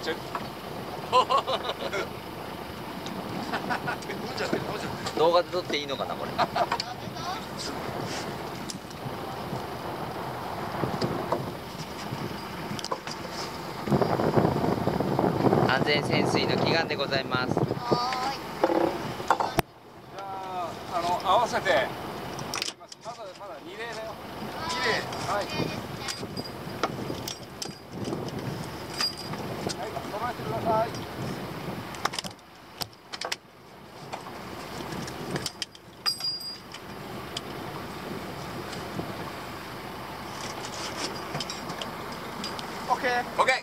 ちょ動画で撮っていいのかなこれ。安全潜水の祈願でございます。 じゃあ合わせてまだ2例だよ。2例。はい。はい、止まってください。オッケー。 オッケー。